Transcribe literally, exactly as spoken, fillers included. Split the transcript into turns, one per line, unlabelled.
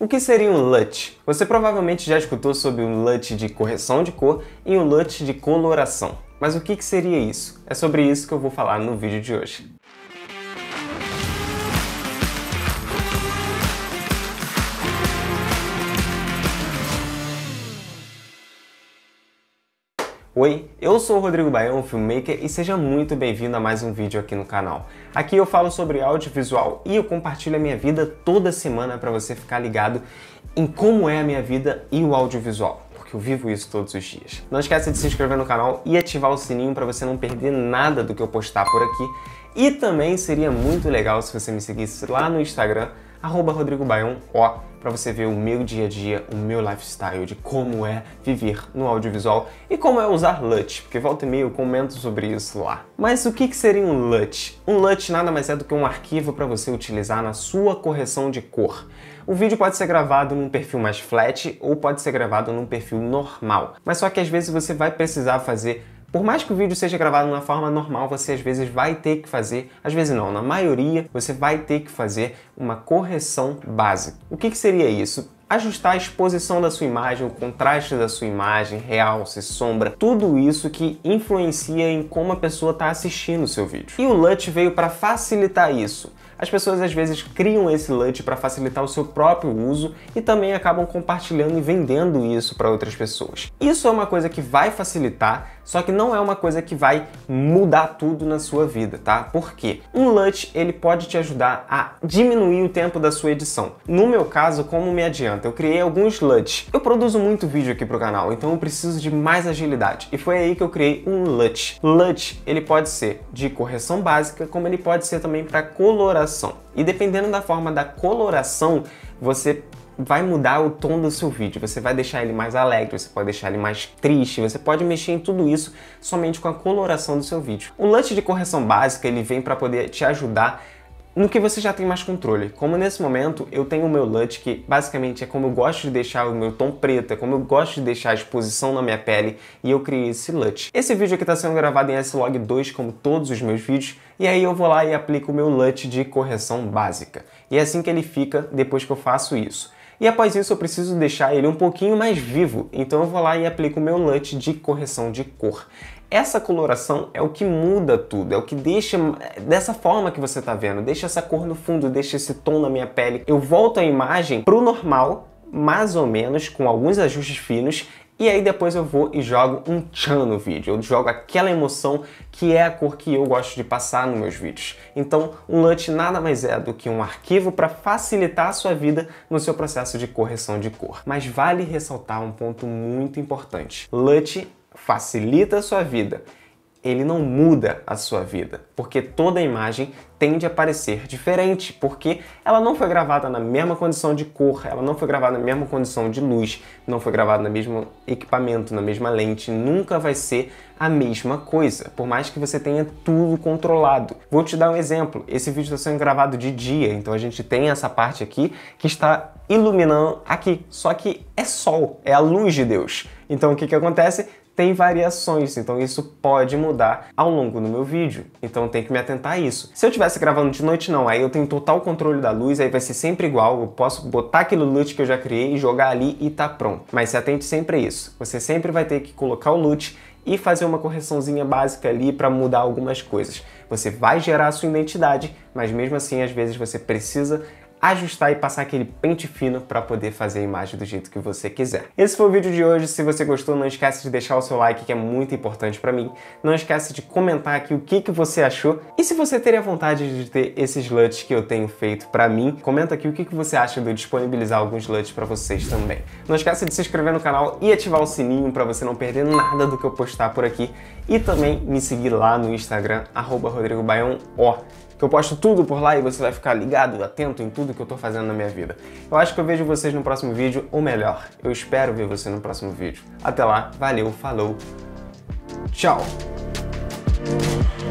O que seria um L U T? Você provavelmente já escutou sobre um L U T de correção de cor e um L U T de coloração. Mas o que que seria isso? É sobre isso que eu vou falar no vídeo de hoje. Oi, eu sou o Rodrigo Baião, filmmaker, e seja muito bem-vindo a mais um vídeo aqui no canal. Aqui eu falo sobre audiovisual e eu compartilho a minha vida toda semana para você ficar ligado em como é a minha vida e o audiovisual, porque eu vivo isso todos os dias. Não esqueça de se inscrever no canal e ativar o sininho para você não perder nada do que eu postar por aqui. E também seria muito legal se você me seguisse lá no Instagram, arroba Rodrigo Baião, ó, para você ver o meu dia a dia, o meu lifestyle, de como é viver no audiovisual e como é usar L U T, porque volta e meia eu comento sobre isso lá. Mas o que que seria um L U T? Um L U T nada mais é do que um arquivo para você utilizar na sua correção de cor. O vídeo pode ser gravado num perfil mais flat ou pode ser gravado num perfil normal, mas só que às vezes você vai precisar fazer. Por mais que o vídeo seja gravado de uma forma normal, você às vezes vai ter que fazer, às vezes não, na maioria, você vai ter que fazer uma correção básica. O que que seria isso? Ajustar a exposição da sua imagem, o contraste da sua imagem, realce, sombra, tudo isso que influencia em como a pessoa está assistindo o seu vídeo. E o L U T veio para facilitar isso. As pessoas às vezes criam esse L U T para facilitar o seu próprio uso e também acabam compartilhando e vendendo isso para outras pessoas. Isso é uma coisa que vai facilitar, só que não é uma coisa que vai mudar tudo na sua vida, tá? Por quê? Um L U T, ele pode te ajudar a diminuir o tempo da sua edição. No meu caso, como me adianta? Eu criei alguns L U Ts. Eu produzo muito vídeo aqui pro canal, então eu preciso de mais agilidade. E foi aí que eu criei um L U T. L U T, ele pode ser de correção básica, como ele pode ser também para coloração. E dependendo da forma da coloração, você vai mudar o tom do seu vídeo. Você vai deixar ele mais alegre, você pode deixar ele mais triste, você pode mexer em tudo isso somente com a coloração do seu vídeo. O L U T de correção básica, ele vem para poder te ajudar no que você já tem mais controle. Como nesse momento eu tenho o meu L U T, que basicamente é como eu gosto de deixar o meu tom preto, é como eu gosto de deixar a exposição na minha pele, e eu criei esse L U T. Esse vídeo aqui está sendo gravado em S Log dois, como todos os meus vídeos, e aí eu vou lá e aplico o meu L U T de correção básica. E é assim que ele fica depois que eu faço isso. E após isso eu preciso deixar ele um pouquinho mais vivo, então eu vou lá e aplico o meu L U T de correção de cor. Essa coloração é o que muda tudo, é o que deixa dessa forma que você está vendo, deixa essa cor no fundo, deixa esse tom na minha pele. Eu volto a imagem pro normal, mais ou menos, com alguns ajustes finos, e aí depois eu vou e jogo um tchan no vídeo, eu jogo aquela emoção que é a cor que eu gosto de passar nos meus vídeos. Então, um L U T nada mais é do que um arquivo para facilitar a sua vida no seu processo de correção de cor. Mas vale ressaltar um ponto muito importante. L U T facilita a sua vida, ele não muda a sua vida, porque toda a imagem tende a parecer diferente, porque ela não foi gravada na mesma condição de cor, ela não foi gravada na mesma condição de luz, não foi gravada no mesmo equipamento, na mesma lente, nunca vai ser a mesma coisa, por mais que você tenha tudo controlado. Vou te dar um exemplo, esse vídeo está sendo gravado de dia, então a gente tem essa parte aqui que está iluminando aqui, só que é sol, é a luz de Deus. Então o que que acontece? Tem variações, então isso pode mudar ao longo do meu vídeo, então tem que me atentar a isso. Se eu estivesse gravando de noite não, aí eu tenho total controle da luz, aí vai ser sempre igual, eu posso botar aquele L U T que eu já criei e jogar ali e tá pronto. Mas se atente sempre a isso, você sempre vai ter que colocar o L U T e fazer uma correçãozinha básica ali para mudar algumas coisas. Você vai gerar a sua identidade, mas mesmo assim às vezes você precisa ajustar e passar aquele pente fino para poder fazer a imagem do jeito que você quiser. Esse foi o vídeo de hoje. Se você gostou, não esquece de deixar o seu like, que é muito importante para mim. Não esquece de comentar aqui o que, que você achou. E se você teria vontade de ter esses L U Ts que eu tenho feito para mim, comenta aqui o que, que você acha de eu disponibilizar alguns L U Ts para vocês também. Não esquece de se inscrever no canal e ativar o sininho para você não perder nada do que eu postar por aqui. E também me seguir lá no Instagram, arroba Rodrigo Baião, ó. Que eu posto tudo por lá e você vai ficar ligado, atento em tudo que eu tô fazendo na minha vida. Eu acho que eu vejo vocês no próximo vídeo, ou melhor, eu espero ver você no próximo vídeo. Até lá, valeu, falou, tchau!